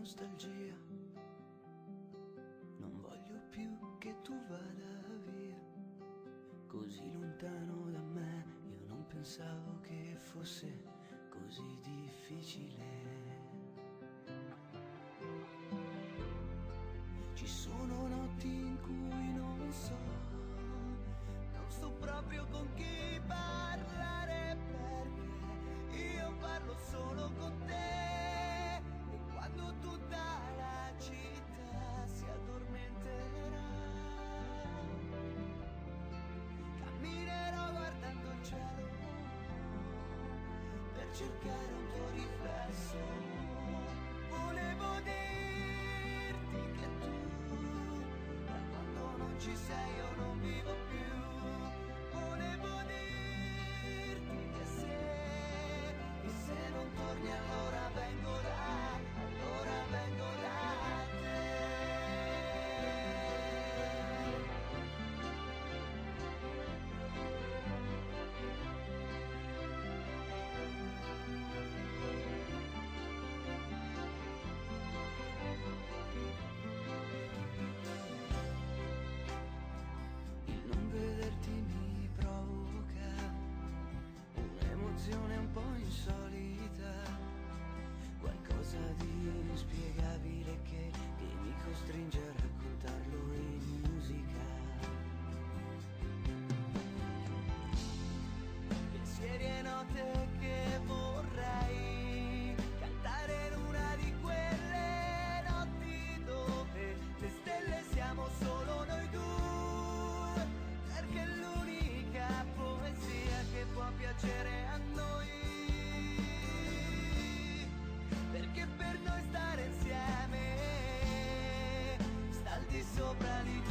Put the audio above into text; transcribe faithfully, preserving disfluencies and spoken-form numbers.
nostalgia. Non voglio più che tu vada via, così lontano da me. Io non pensavo che fosse così difficile. Ci sono notti in cui non so, non so proprio con chi parlare, perché io parlo solo con te. E quando tutta la città si addormenterà, camminerò guardando il cielo per cercare un tuo riflesso. Volevo dirti che tu, da quando non ci sei io non vivo più. Volevo dirti che se, che se non torni allora vengo là, allora vengo da te. Vederti mi provoca un'emozione un po' insolita, qualcosa di inspiegabile che, che mi costringe a raccontarlo in musica. Pensieri e note che vorrei cantare in una di quelle notti dove le stelle siamo solo noi due, perché è l'unica poesia che può piacere a noi, perché per noi stare insieme sta al di sopra di